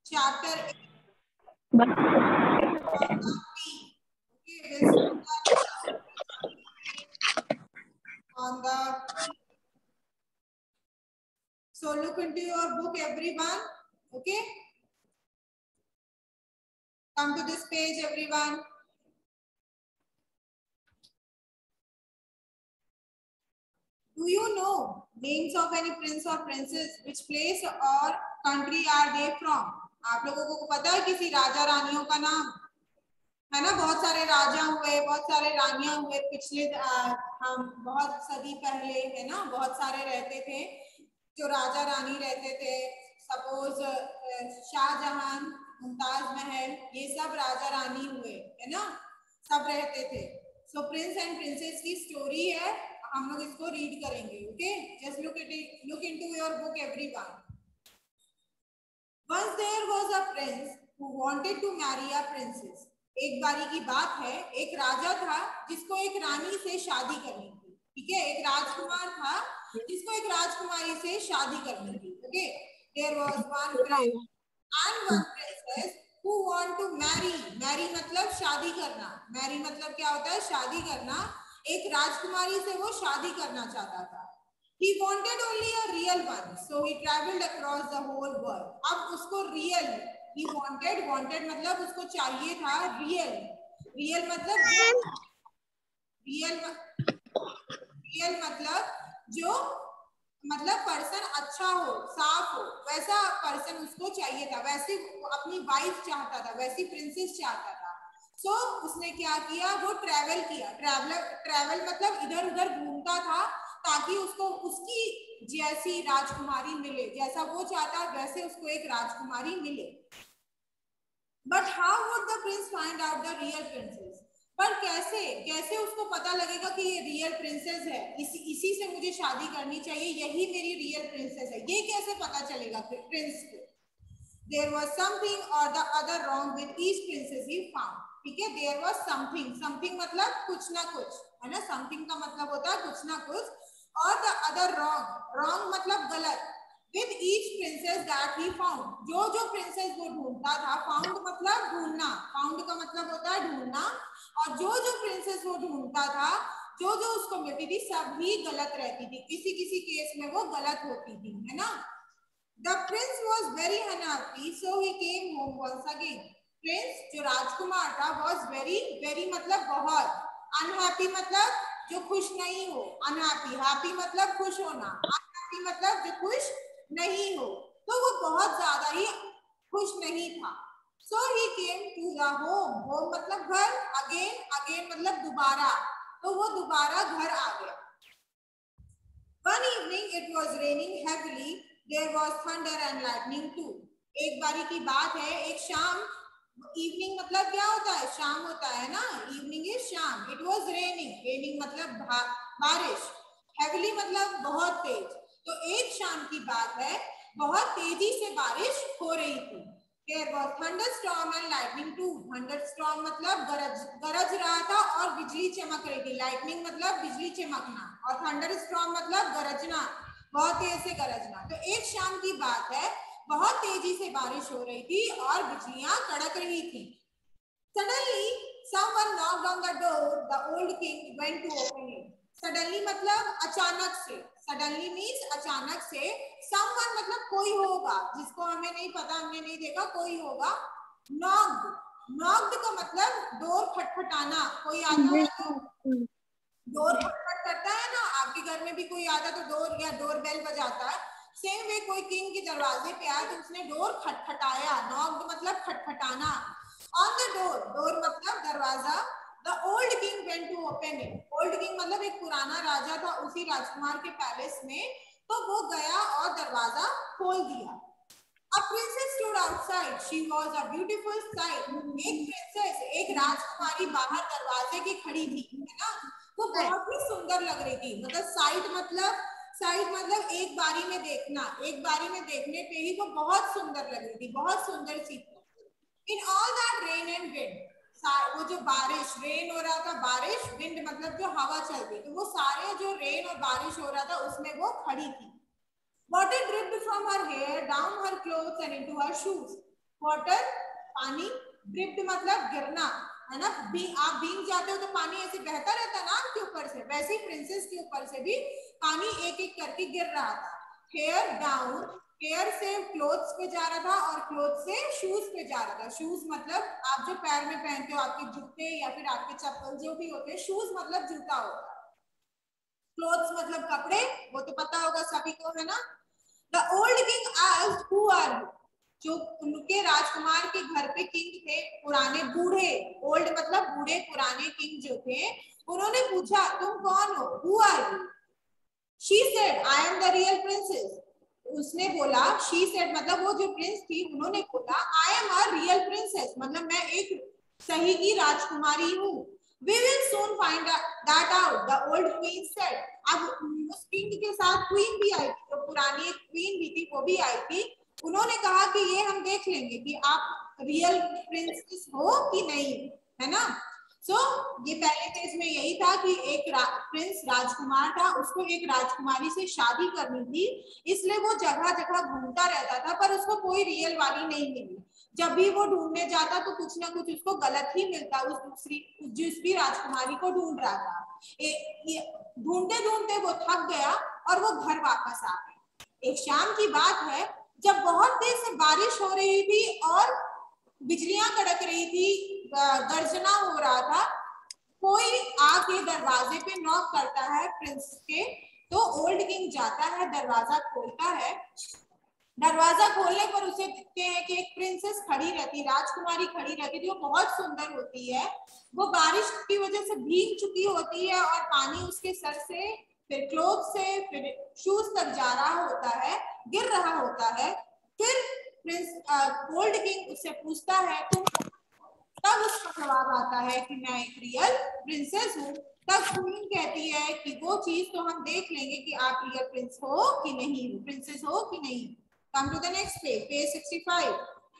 chapter on the so look into your book everyone. Okay, come to this page everyone. Do you know names of any prince or princess? Which place or country are they from? आप लोगों को पता है किसी राजा रानियों का नाम है ना? बहुत सारे राजा हुए, बहुत सारे रानियां हुए पिछले हम बहुत सदी पहले है ना, बहुत सारे रहते थे जो राजा रानी रहते थे। सपोज शाहजहां, मुमताज महल, ये सब राजा रानी हुए है ना, सब रहते थे। सो प्रिंस एंड प्रिंसेस की स्टोरी है, हम लोग इसको रीड करेंगे। Okay, just look into your book everyone. Once there was a prince who wanted to marry a princess. एक बारी की बात है, एक राजा था जिसको एक रानी से शादी करनी थी। ठीक है, एक राजकुमार था जिसको एक राजकुमारी से शादी करनी थी। Okay, there was one prince and one princess who want to marry. marry मतलब शादी करना। marry मतलब क्या होता है? शादी करना। एक राजकुमारी से वो शादी करना चाहता था। He wanted only a real one, so he traveled across the whole world. अब उसको real, he wanted मतलब उसको चाहिए था real, real मतलब real मतलब जो मतलब पर्सन अच्छा हो, साफ हो, वैसा पर्सन उसको चाहिए था। वैसे अपनी वाइफ चाहता था, वैसी प्रिंसेस चाहता था। सो उसने क्या किया? वो ट्रैवल किया। ट्रैवल मतलब इधर उधर घूमता था ताकि उसको उसकी जैसी राजकुमारी मिले, जैसा वो चाहता वैसे उसको एक राजकुमारी मिले। But how would the prince find out the real princess? पर कैसे उसको पता लगेगा कि ये रियल प्रिंसेस है, इसी से मुझे शादी करनी चाहिए, यही मेरी रियल प्रिंसेस है, ये कैसे पता चलेगा प्रिंस को? There was something or the other wrong with each princess he found. ठीक है, there was something मतलब कुछ ना कुछ है ना, something का मतलब होता है कुछ ना कुछ, और the other wrong मतलब गलत, with each princess that he found. जो princess वो ढूंढता था, found मतलब ढूंढना, found का मतलब होता है ढूंढना, और जो princess वो ढूंढता था, जो उसको मिलती थी, सभी गलत रहती थी, किसी केस में वो गलत होती थी, है ना। The prince was very unhappy, so he came home once again. Prince जो राजकुमार था was very मतलब बहुत, unhappy मतलब जो खुश नहीं हो, unhappy, happy मतलब खुश होना, unhappy मतलब जो खुश नहीं हो, तो वो बहुत ज्यादा ही खुश नहीं था। So he came to the home मतलब घर, again मतलब दोबारा, तो वो दोबारा घर आ गया। One evening it was raining heavily. There was thunder and lightning too. एक बारी की बात है, एक शाम, इवनिंग मतलब क्या होता है? शाम होता है ना, इवनिंग इज शाम। It was raining मतलब बारिश, heavily मतलब बहुत तेज। तो एक शाम की बात है, बहुत तेजी से बारिश हो रही थी। There was thunderstorm and lightning too. Thunderstorm मतलब गरज रहा था और बिजली चमक रही थी। Lightning मतलब बिजली चमकना, और thunderstorm मतलब गरजना, बहुत तेज से गरजना। तो एक शाम की बात है, बहुत तेजी से बारिश हो रही थी और बिजलियां कड़क रही थी। Suddenly someone knocked on the door. The old king went to open it. Suddenly मतलब अचानक से, suddenly means अचानक से, someone मतलब कोई होगा जिसको हमें नहीं पता, हमने नहीं देखा, कोई होगा। knocked का मतलब डोर खटखटाना, कोई आता है तो डोर खटखट करता है ना, आपके घर में भी कोई आता तो डोर या डोर बेल बजाता है, सेम वे कोई किंग के दरवाजे पे आया तो उसने डोर खटखटाया। knocked मतलब खटखटाना। On the door मतलब दरवाजा। The old king went to open it. Old king मतलब एक पुराना राजा था उसी राजकुमार के पैलेस में, तो वो गया और दरवाजा खोल दिया। A princess stood outside. She was a beautiful sight. एक प्रिंसेस, एक राजकुमारी बाहर दरवाजे की खड़ी थी, है ना, वो बहुत ही सुंदर लग रही थी। मतलब साइट मतलब एक बारी में देखना, एक बारी में देखने पे ही वो बहुत सुंदर लग रही थी, बहुत सुंदर सी थी। In all that rain and wind, वो जो बारिश, रेन हो रहा था, बारिश, विंड मतलब जो हवा चल रही, तो वो सारे जो रेन और बारिश हो रहा था उसमें वो खड़ी थी। Water dripped from her hair, down her clothes and into her shoes. Water पानी, ड्रिप्ड मतलब गिरना, है ना। आप भीग जाते हो तो पानी ऐसे बहता रहता ना आपके ऊपर से, वैसे ही प्रिंसेस के ऊपर से भी पानी एक एक करके गिर रहा था। हेयर डाउन, हेयर से क्लोथ्स पे जा रहा था और क्लोथ से शूज पे जा रहा था। शूज मतलब आप जो पैर में पहनते हो, आपके जूते या फिर आपके चप्पल जो भी होते हैं, शूज मतलब जूता होता है, क्लोथ्स मतलब कपड़े, वो तो पता होगा सभी को, है ना। The old king asked who are you, जो उनके राजकुमार के घर पे किंग थे, पुराने बूढ़े, ओल्ड मतलब बूढ़े पुराने किंग जो थे, उन्होंने पूछा तुम कौन हो, who are you. She said I am the real princess, उसने बोला, शी सेड मतलब वो जो प्रिंस थी, उन्होंने बोला I am a real princess, मतलब मैं एक सही की राजकुमारी हूँ। We will soon find that out, the old queen said. अब उस किंग के साथ क्वीन भी आई थी, जो पुरानी एक क्वीन भी थी वो भी आई थी। उन्होंने कहा कि ये हम देख लेंगे कि आप रियल प्रिंसेस हो कि नहीं, है ना। ये पहले फेज में यही था कि एक प्रिंस राजकुमार था, उसको एक राजकुमारी से शादी करनी थी, इसलिए वो जगह जगह घूमता रहता था, पर उसको कोई रियल वाली नहीं मिली। जब भी वो ढूंढने जाता तो कुछ ना कुछ उसको गलत ही मिलता, उस दूसरी राजकुमारी को ढूंढ रहा था। ढूंढते ढूंढते वो थक गया और वो घर वापस आ गया। एक शाम की बात है, जब बहुत देर से बारिश हो रही थी और बिजलियां कड़क रही थी, गर्जना हो रहा था, कोई आके दरवाजे पे नॉक करता है प्रिंस के। तो ओल्ड किंग जाता है, दरवाजा खोलता है। दरवाजा खोलने पर उसे दिखते हैं कि एक प्रिंसेस खड़ी रहती, राजकुमारी खड़ी रहती थी, वो बहुत सुंदर होती है। वो बारिश की वजह से भीग चुकी होती है और पानी उसके सर से, फिर क्लोथ से, फिर शूज तक जा रहा होता है, गिर रहा होता है। फिर प्रिंस ओल्ड किंग उससे पूछता है तुम, तब उसका जवाब आता है कि मैं एक रियल प्रिंसेस हूँ। तब क्वीन कहती है कि वो चीज तो हम देख लेंगे कि आप रियल प्रिंस हो कि नहीं, प्रिंसेस हो कि नहीं। Come to the next page, page 65.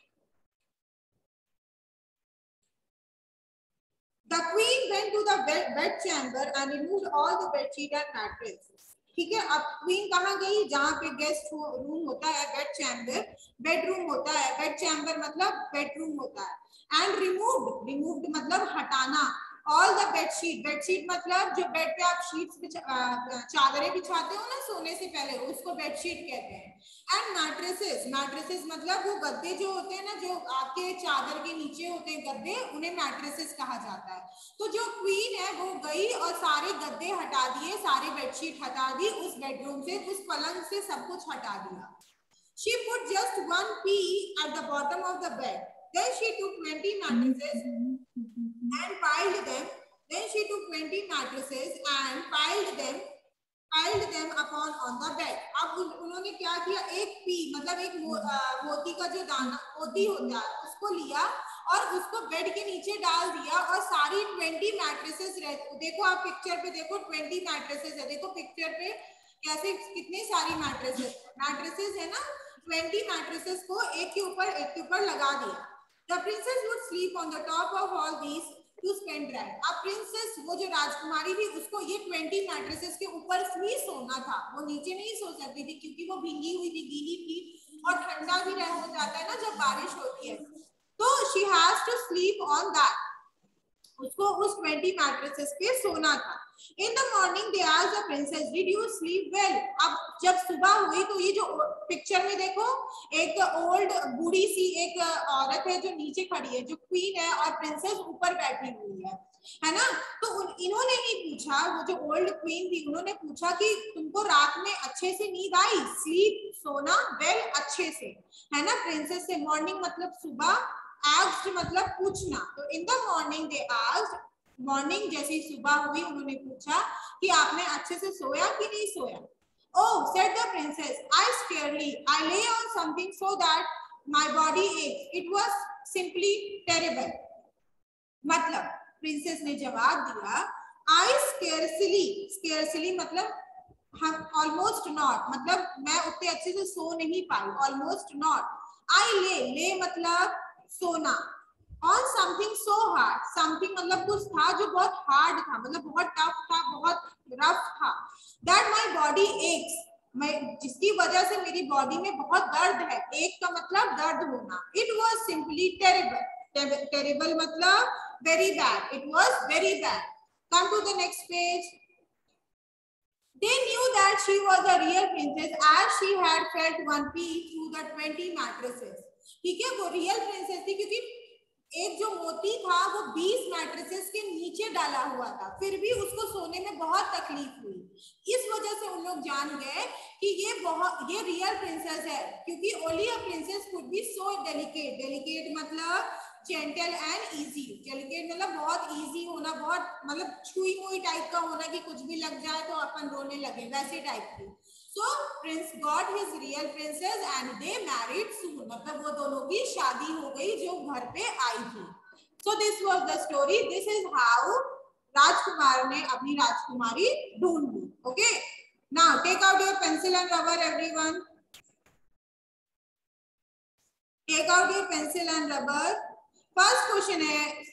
The queen went to the bed chamber and removed all the bed sheet and mattress. ठीक है, अब क्वीन कहाँ गई, जहाँ पे गेस्ट रूम होता है, बेड चैम्बर, बेडरूम होता है, बेड चैम्बर मतलब बेडरूम होता है। एंड रिमूव्ड मतलब हटाना, ऑल द बेडशीट मतलब जो बेड पे आप शीट्स चादरें बिछाते हो ना सोने से पहले, उसको बेडशीट कहते हैं। एंड मैट्रेसेस मतलब वो गद्दे जो होते हैं ना, जो आपके चादर के नीचे होते हैं गद्दे, उन्हें मैट्रेसेस कहा जाता है। तो जो क्वीन है वो गई और सारे गद्दे हटा दिए, सारी बेडशीट हटा दी, उस बेडरूम से, उस पलंग से सब कुछ हटा दिया। She put just one pea at the bottom of the bed. Then she took 20 mattresses and piled them. Then she took 20 mattresses and piled them upon on the bed. अब उन्होंने क्या किया, एक पी मतलब एक मोती का जो दाना मोती होता है उसको लिया और उसको बेड के नीचे डाल दिया और सारी 20 मैट्रेसेस देखो आप पिक्चर पे देखो 20 मैट्रेसेस है, देखो पिक्चर पे कैसे कितनी सारी मैट्रेसेस है ना, 20 मैट्रेसेस को एक के ऊपर लगा दिया। The princess would sleep on the top of all these to spend night. अब प्रिंसेस वो जो राजकुमारी थी उसको ये 20 मैट्रेसेस के ऊपर ही सोना था, वो नीचे नहीं सो सकती थी क्योंकि वो भीगी हुई थी, गीली थी और ठंडा भी हो जाता है ना जब बारिश होती है, तो she has to sleep on that, उसको उस 20 मैट्रेसेस पे सोना था। In the morning they asked the princess, did you sleep well? अब जब सुबह हुई तो ये जो पिक्चर में देखो एक ओल्ड बूढ़ी सी एक औरत है जो नीचे खड़ी है, जो क्वीन है, और प्रिंसेस ऊपर बैठी हुई है ना। तो इन्होंने नहीं पूछा, वो जो ओल्ड क्वीन थी उन्होंने पूछा कि तुमको रात में अच्छे से नींद आई, स्लीप सोना वेल अच्छे से, है ना। प्रिंसेस से मॉर्निंग मतलब सुबह, asked मतलब पूछना, तो in the morning they asked, morning जैसी सुबह हुई उन्होंने पूछा कि आपने अच्छे से सोया कि नहीं सोया। Oh, said the princess, I scarcely, I lay on something so that my body aches. It was simply terrible. मतलब प्रिंसेस ने जवाब दिया, I scarcely मतलब हम ऑलमोस्ट नॉट, मतलब मैं उतने अच्छे से सो नहीं पाई, ऑलमोस्ट नॉट। I ले मतलब सोना, on something so hard, something मतलब कुछ था जो बहुत हार्ड था, मतलब बहुत टफ था, बहुत रफ था, that my body aches, मैं जिसकी वजह से मेरी बॉडी में बहुत दर्द है, एक का मतलब दर्द होना। It was absolutely terrible. Terrible matlab very bad. It was very bad. Come to the next page. They knew that she was a real princess as she had felt one piece through the 20 mattresses. ठीक है, वो real princess थी क्योंकि एक जो मोती था वो 20 मैट्रेसेस के नीचे डाला हुआ था, फिर भी उसको सोने में बहुत तकलीफ हुई। इस वजह से उन लोग जान गए कि ये रियल प्रिंसेस है, क्योंकि only a princess could be so delicate. Delicate मतलब जेंटल एंड इजी। डेलिकेट मतलब बहुत इजी होना, बहुत मतलब छुई मुई टाइप का होना कि कुछ भी लग जाए तो अपन रोने लगे, वैसे टाइप की। So Prince got his real princess and they married soon. मतलब वो दोनों की शादी हो गई जो घर पे आई थी। So this was the story. This is how राजकुमार ने अपनी राजकुमारी ढूंढ ली। Okay. Now take out your pencil and rubber, everyone. Take out your pencil and rubber. First question है.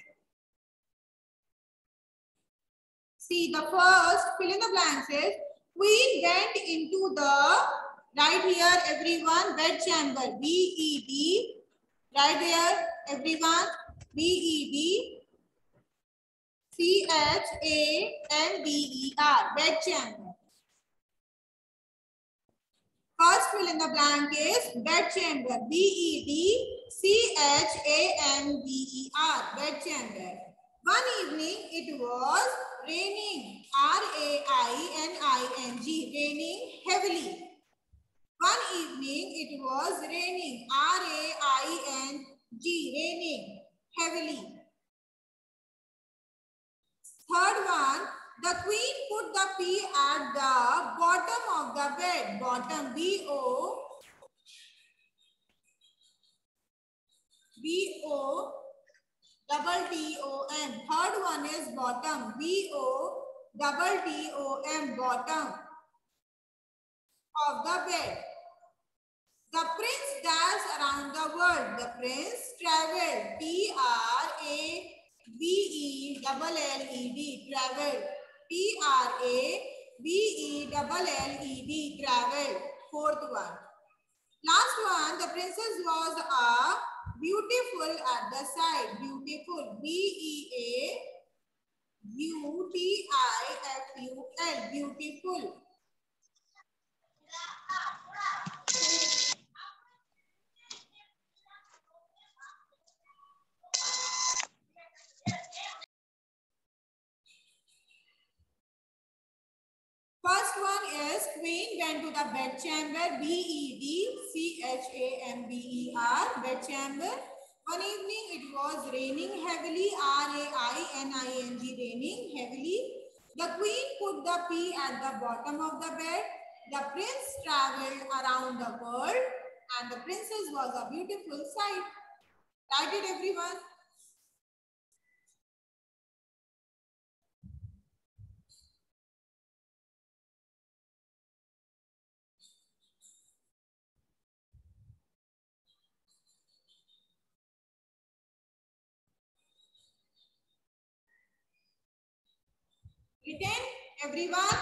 See the first fill in the blanks is Queen went into the, right here everyone, bed chamber, B-E-D, right there everyone, B-E-D, C-H-A-M-B-E-R, bed chamber. First fill in the blank is bed chamber, B-E-D-C-H-A-M-B-E-R, bed chamber. One evening it was raining, R-A-I-N-I-N-G, raining heavily. One evening it was raining, R-A-I-N-G, raining heavily. Third one, the queen put the pea at the bottom of the bed. Bottom, B-O-double-T-O-M. Third one is bottom, B-O-double-T-O-M, bottom of the bed. The prince danced around the world. The prince traveled, T-R-A-V-E-L-L-E-D, traveled, T-R-A-V-E-L-L-E-D, traveled. Fourth one. Last one, the princess was beautiful at the side. Beautiful, B-E-A-U-T-I-F-U-L, beautiful. First one is queen went to the bed chamber, B-E-D-C-H-A-M-B-E-R, bed chamber. One evening it was raining heavily, R-A-I-N-I-N-G, raining heavily. The queen put the pea at the bottom of the bed. The prince traveled around the world and the princess was a beautiful sight. Write it everyone. Written, everyone?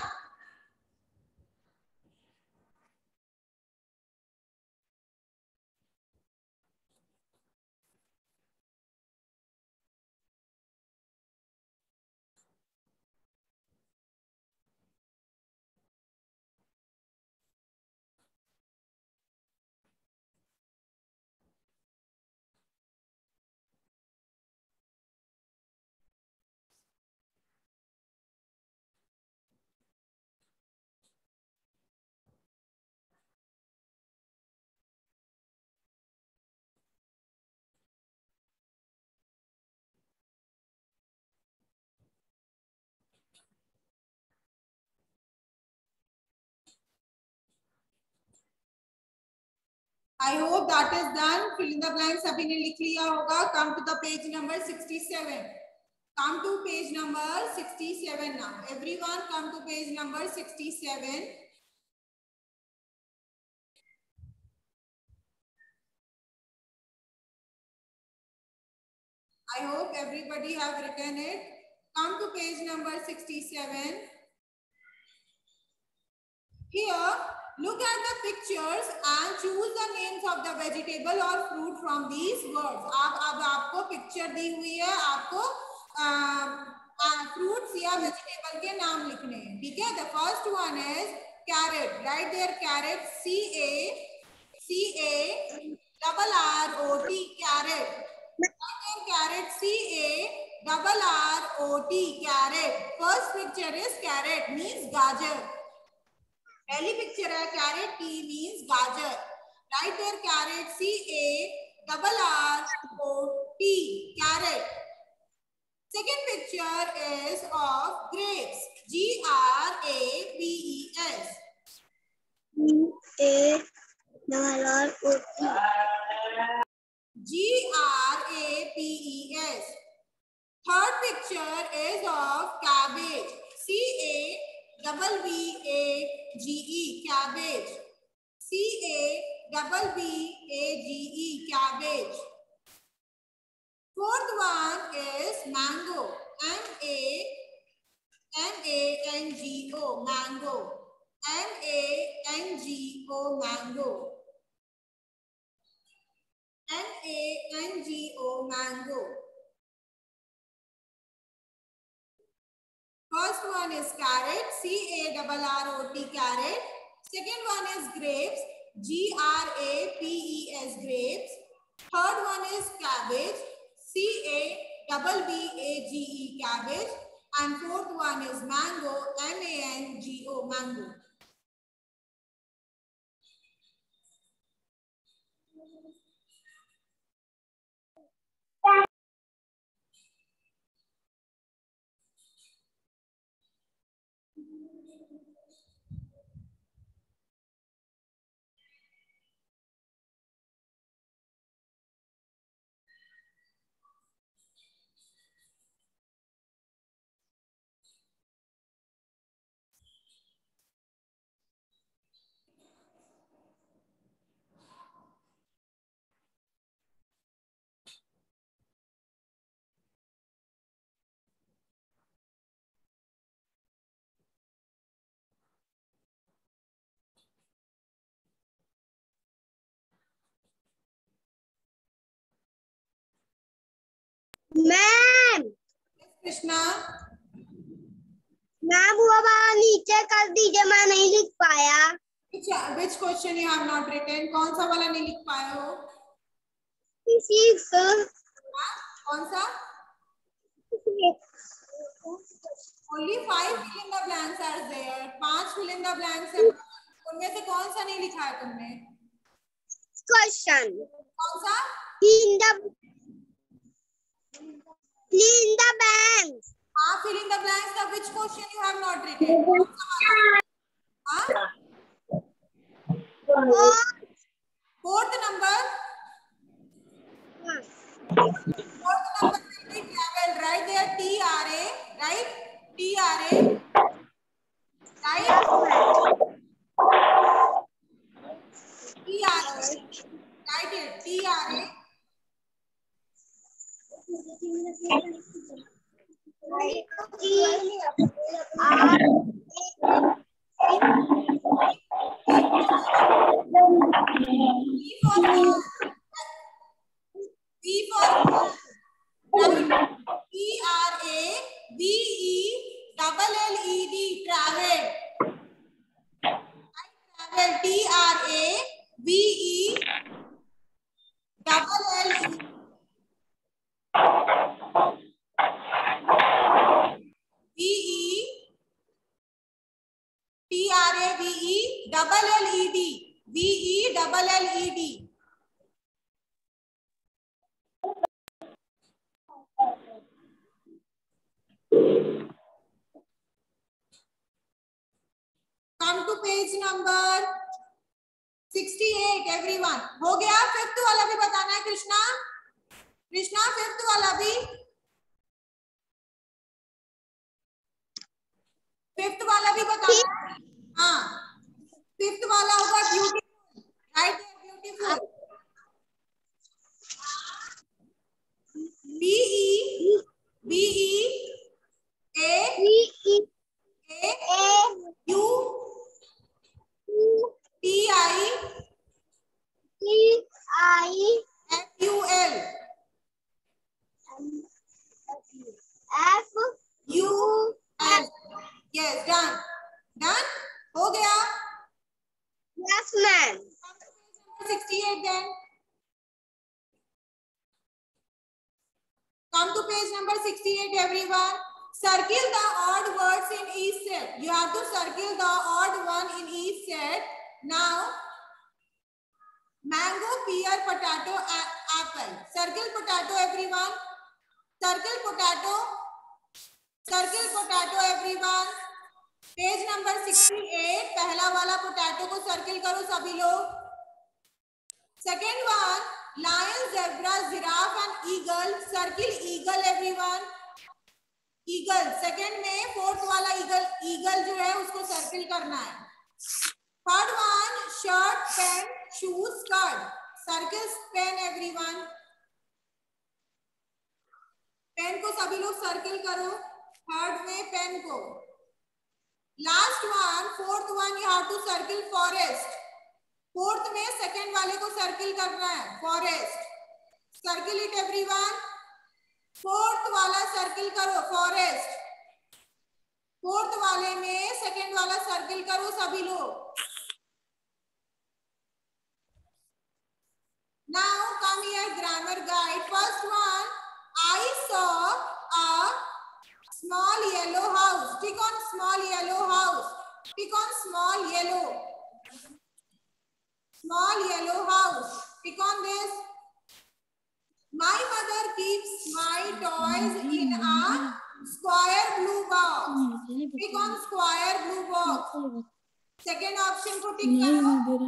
I hope that is done. Fill in the blanks सभी ने लिख लिया होगा. Come to the page number 67. Come to page number 67 now. Everyone come to page number 67. I hope everybody have written it. Come to page number 67. Here look at the pictures and choose the names of the vegetable or fruit from these words. अब आपको picture दी हुई है, आपको fruits या vegetable के नाम लिखने हैं, ठीक है। The first one is carrot, right there carrot, CARROT, carrot, carrot, CARROT, carrot. First picture is carrot, means gajar. पहली picture है carrot, T means gajar. Right there carrot, CARROT, carrot. Second picture is of grapes, GRAPES. GRAPES. Third picture is of cabbage, CABBAGE, cabbage, CABBAGE, cabbage. Fourth one is mango, MANGO, mango, MANGO, mango, MANGO, mango. First one is carrot, CARROT, carrot. Second one is grapes, GRAPES, grapes. Third one is cabbage, CABBAGE, cabbage. And fourth one is mango, MANGO, mango. Ma'am, Krishna, ma'am वो वाला नीचे कर दीजिए, मैं नहीं लिख पाया। Which question you have not written? कौन सा वाला नहीं लिख पाए हो? कौन सा? Only 5 fill in the blanks are there. 5 fill in the blanks है, उनमें से कौन सा नहीं लिखा है तुमने? Question. कौन सा? Clean the banks. हाँ, fill in the blanks का which question you have not written? हाँ? Fourth number. Fourth number will be travel, right there, TRA, right? TRA, right? TRA, write it, TRA. B for TRAVELED, travel. Travel, TRAVELED. VELLED. Come to page number 68 everyone. हो गया? Fifth वाला भी बताना है Krishna, fifth वाला भी, fifth वाला भी बताना है। हाँ, फिफ्थ वाला होगा beautiful, right, beautiful, BEAUTIFUL, Yes, done. Done? हो गया? Yes, ma'am. 68 then. Come to page number 68, everyone. Circle the odd words in each set. You have to circle the odd one in each set. Now, mango, pear, potato, apple. Circle potato, everyone. Circle potato. Circle potato, everyone. पेज नंबर 68 पहला वाला potato को circle करो सभी लोग. Second one lion, zebra, giraffe and eagle. Circle eagle everyone. Eagle second में fourth वाला ईगल जो है उसको सर्किल करना है. Third one shirt, pant, shoes, skirt. Circle pen everyone. Pen को सभी लोग सर्किल करो. थर्ड में पेन को. Last one fourth one you have to circle forest. Fourth में सेकेंड वाले को सर्किल करना है. Forest. Circle it everyone. Fourth वाला सर्किल करो. फॉरेस्ट. फोर्थ वाले में सेकेंड वाला सर्किल करो सभी लोग. Now come here grammar guide. First one I saw a small yellow house. Tick on small yellow house. Tick on small yellow. Small yellow house. Tick on this. My mother keeps my toys in a square blue box. Tick on square blue box. Second option को tick करो.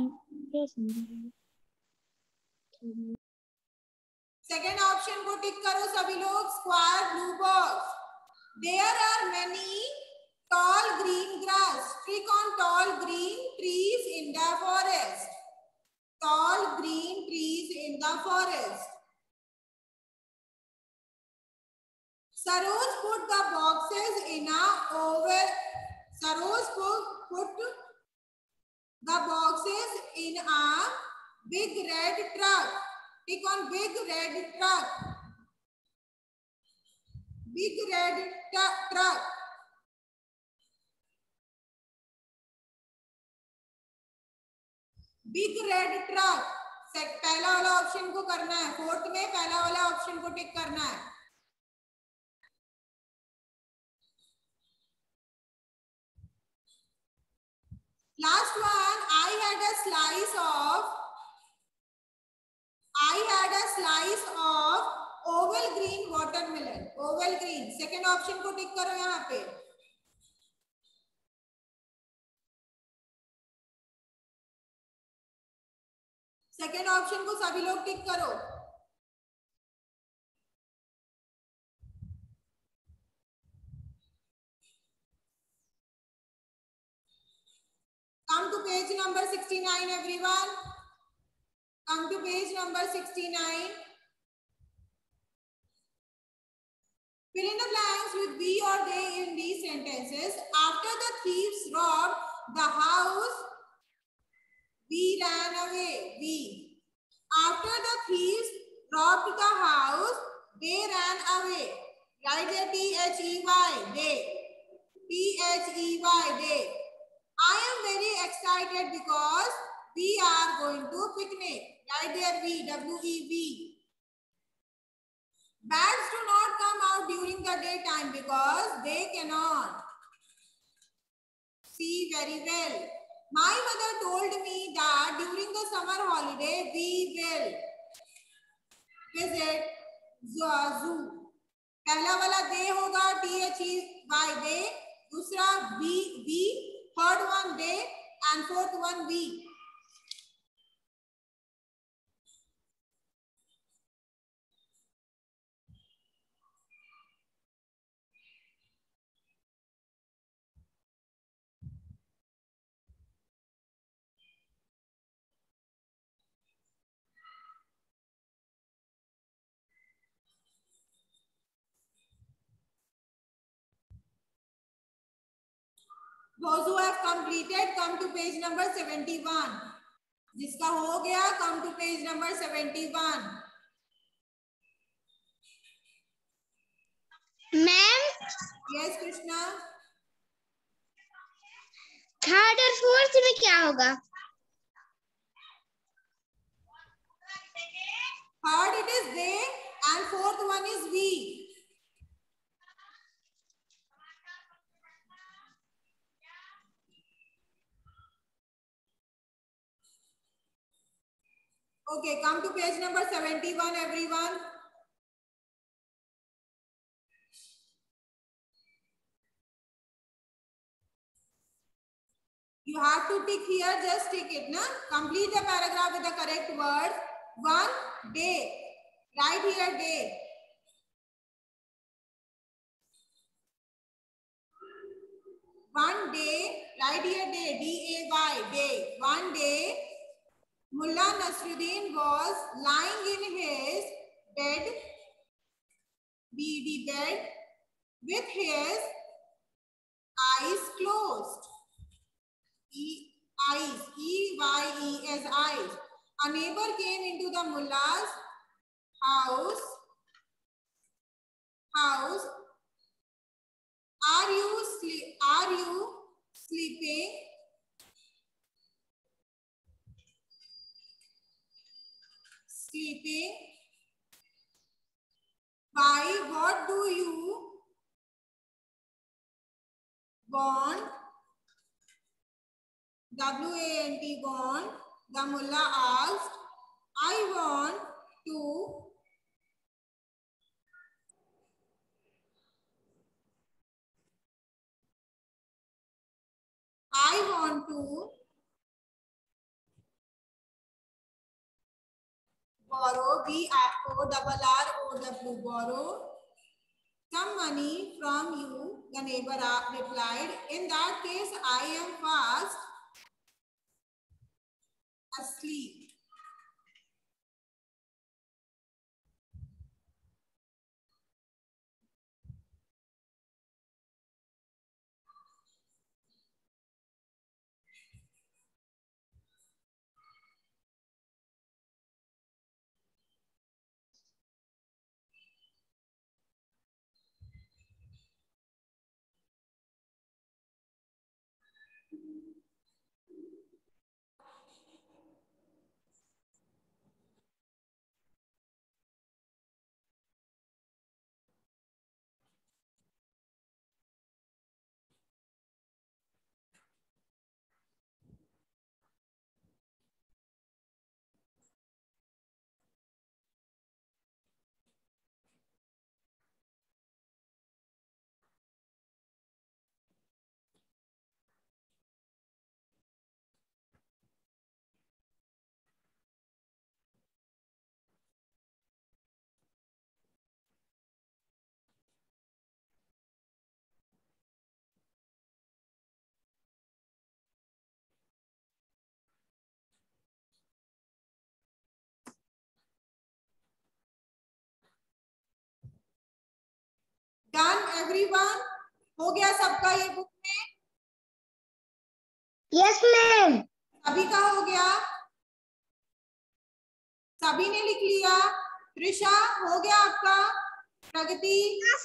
Second option को tick करो सभी लोग. Square blue box. There are many tall green grass. Click on tall green trees in the forest. Tall green trees in the forest. Saroj put the boxes in a oval. Saroj put the boxes in a big red truck. Click on big red truck. Big red truck. Big red truck. पहला वाला option को करना है. Fourth में पहला वाला option को tick करना है. Last one I had a slice of oval green watermelon. Oval green. Second option को टिक करो यहाँ पे. सेकेंड ऑप्शन को सभी लोग टिक करो. Come to page number 69, everyone. Come to page number 69. Fill in the blanks with we or they in these sentences. After the thieves robbed the house, we ran away. We. After the thieves robbed the house, they ran away. Write there T-H-E-Y, they. T-H-E-Y, they. I am very excited because we are going to picnic. Write there V, W-E-V. Bats do not come out during the daytime because they cannot see very well. My mother told me that during the summer holiday we will visit zoo. पहला वाला they होगा T-H-E-Y, they. दूसरा we. Third one they and fourth one we. Those who have completed, come to page number 71. जिसका हो गया, come to page number 71. Ma'am. Yes, Krishna. Third और fourth में क्या होगा? Third it is they and fourth one is we. Okay, come to page number 71, everyone. You have to tick here, just tick it, na? Complete the paragraph with the correct words. One day. Write here day. One day, write here day, D-A-Y, day. One day, Mullah Nasruddin was lying in his bed, B-D bed, with his eyes closed. Eyes, E-Y-E-S, eyes. A neighbor came into the mullah's house. Are you sleeping? Sleeping? Why? What do you want? W-A-N-T, want. The mullah asked. I want to borrow, B-O-R-R-O-W, borrow some money from you, the neighbor replied. In that case, I am fast asleep. Done, everyone? हो गया सबका ये book में? Yes, ma'am. सभी का हो गया? सभी ने लिख लिया? त्रिशा हो गया आपका? प्रगति?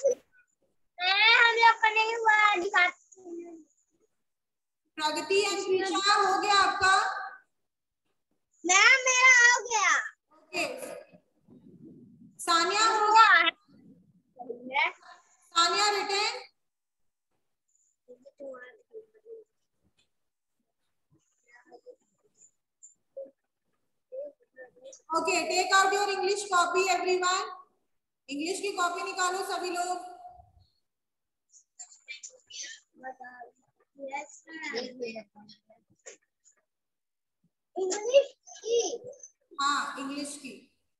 हम लोग का नहीं हुआ, दिखाती हूँ। प्रगति एंड त्रिशा हो गया आपका? मैम मेरा हो गया। ओके। सानिया हो गया? Sania written? Okay, take out your English copy everyone. English की कॉपी निकालो सभी लोग। इंग्लिश की? हाँ, इंग्लिश की।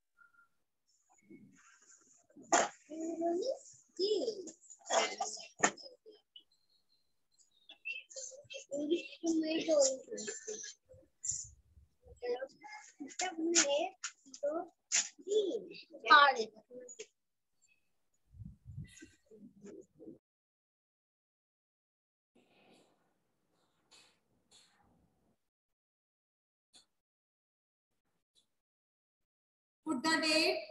इंग्लिश की? इंग्लिश में जो Put the date.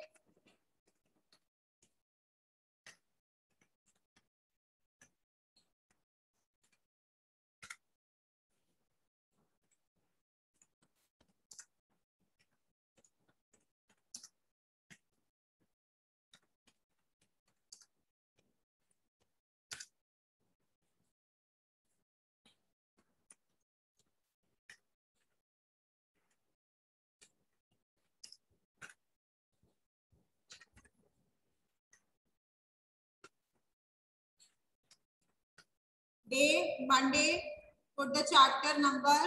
Day Monday, put the chapter number.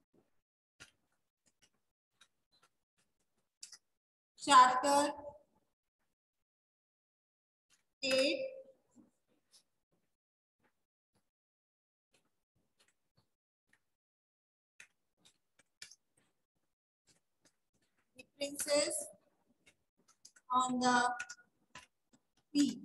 Chapter 8. Differences on the P.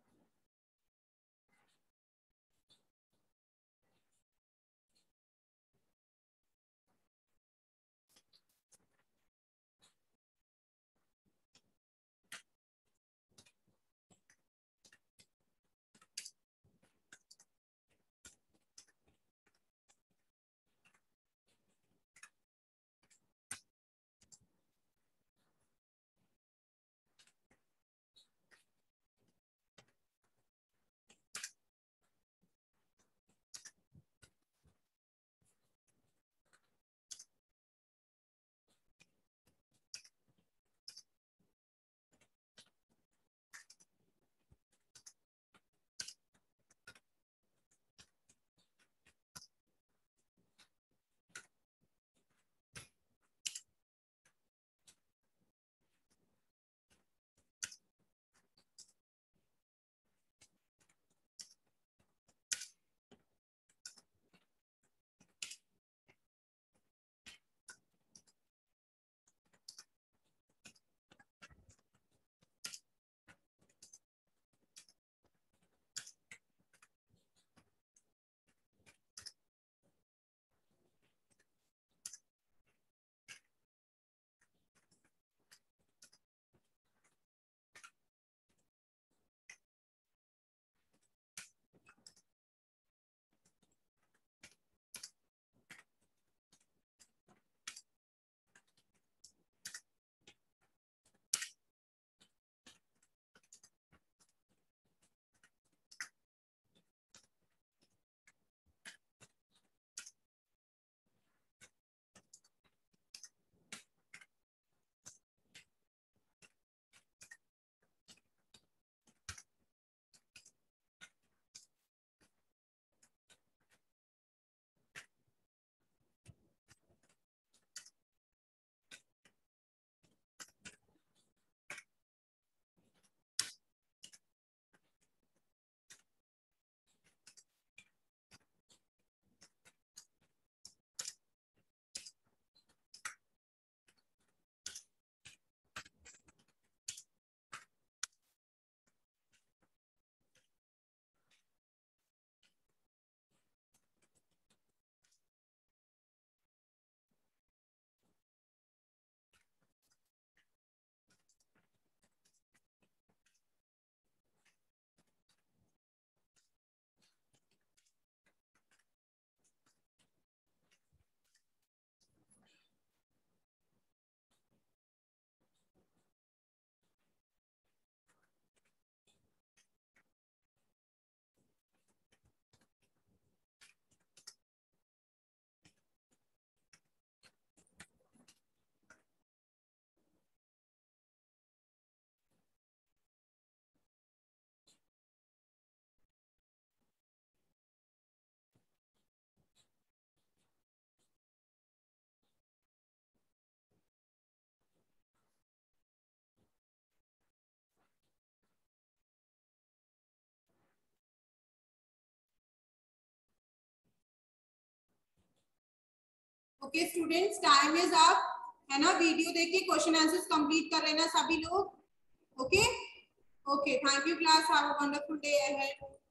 Okay students, time is up, है ना। वीडियो देख के क्वेश्चन आंसर्स कंप्लीट कर लेना सभी लोग। Okay okay, thank you class, have a wonderful day ahead.